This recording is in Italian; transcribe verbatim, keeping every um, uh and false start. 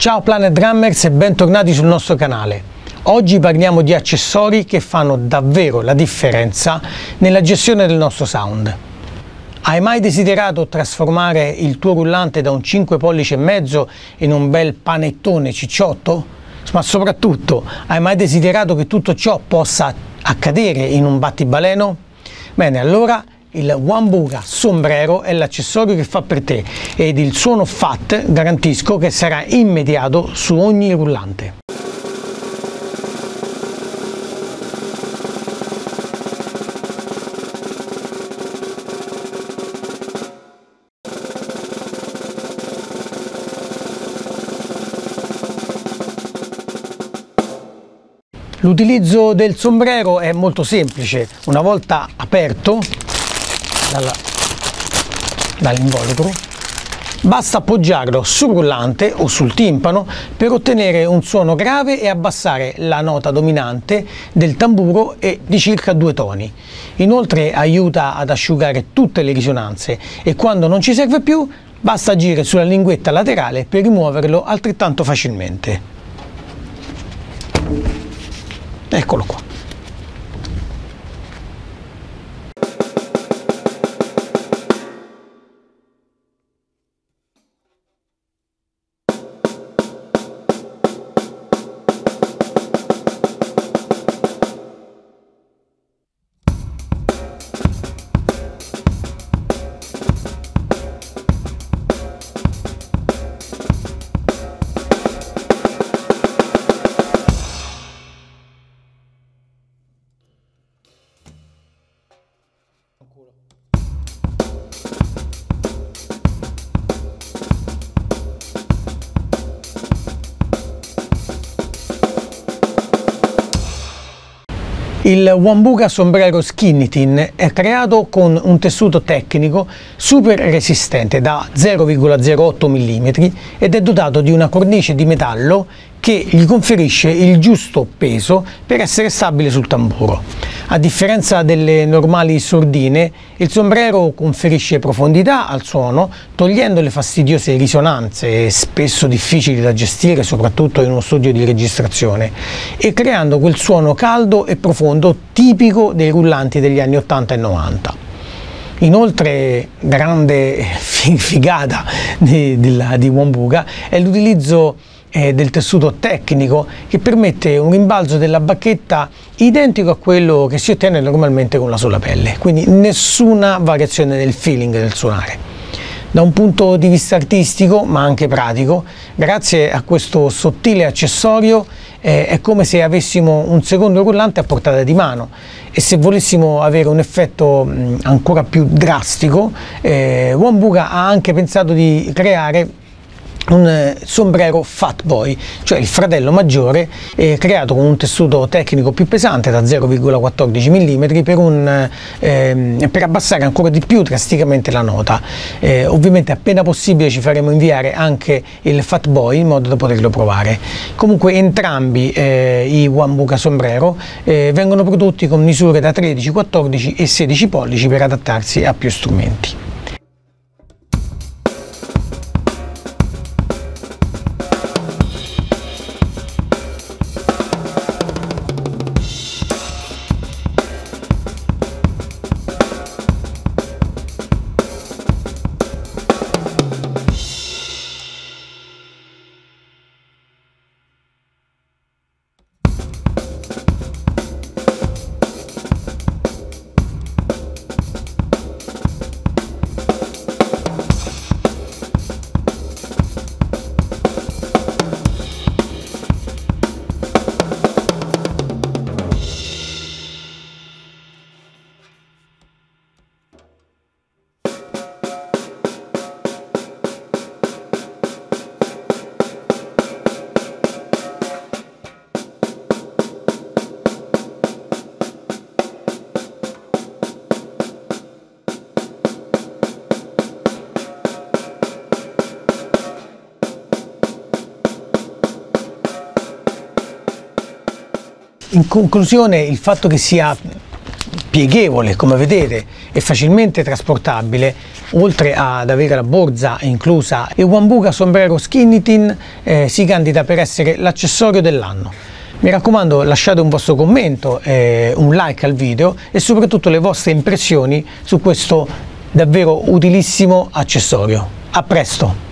Ciao Planet Drummers e bentornati sul nostro canale. Oggi parliamo di accessori che fanno davvero la differenza nella gestione del nostro sound. Hai mai desiderato trasformare il tuo rullante da un cinque pollici e mezzo in un bel panettone cicciotto? Ma soprattutto, hai mai desiderato che tutto ciò possa accadere in un battibaleno? Bene, allora il Wambuka Sombrero è l'accessorio che fa per te ed il suono Fat garantisco che sarà immediato su ogni rullante. L'utilizzo del sombrero è molto semplice. Una volta aperto dall'involucro, basta appoggiarlo sul rullante o sul timpano per ottenere un suono grave e abbassare la nota dominante del tamburo e di circa due toni. Inoltre aiuta ad asciugare tutte le risonanze e quando non ci serve più basta agire sulla linguetta laterale per rimuoverlo altrettanto facilmente. Eccolo qua. Il Wambuka Sombrero Skinny Tin è creato con un tessuto tecnico super resistente da zero virgola zero otto millimetri ed è dotato di una cornice di metallo che gli conferisce il giusto peso per essere stabile sul tamburo. A differenza delle normali sordine, il sombrero conferisce profondità al suono, togliendo le fastidiose risonanze, spesso difficili da gestire soprattutto in uno studio di registrazione, e creando quel suono caldo e profondo tipico dei rullanti degli anni ottanta e novanta. Inoltre, grande figata di, di, di Wambuka è l'utilizzo del tessuto tecnico che permette un rimbalzo della bacchetta identico a quello che si ottiene normalmente con la sola pelle, quindi nessuna variazione nel feeling del suonare. Da un punto di vista artistico ma anche pratico, grazie a questo sottile accessorio eh, è come se avessimo un secondo rullante a portata di mano, e se volessimo avere un effetto mh, ancora più drastico, eh, Wambuka ha anche pensato di creare un sombrero Fat Boy, cioè il fratello maggiore, eh, creato con un tessuto tecnico più pesante da zero virgola quattordici millimetri per, un, eh, per abbassare ancora di più drasticamente la nota. Eh, ovviamente appena possibile ci faremo inviare anche il Fat Boy in modo da poterlo provare. Comunque entrambi eh, i Wambuka Sombrero eh, vengono prodotti con misure da tredici, quattordici e sedici pollici per adattarsi a più strumenti. In conclusione, il fatto che sia pieghevole, come vedete, e facilmente trasportabile. Oltre ad avere la borsa inclusa, il Wambuka Sombrero Skinny-Tin eh, si candida per essere l'accessorio dell'anno. Mi raccomando, lasciate un vostro commento, eh, un like al video e soprattutto le vostre impressioni su questo davvero utilissimo accessorio. A presto!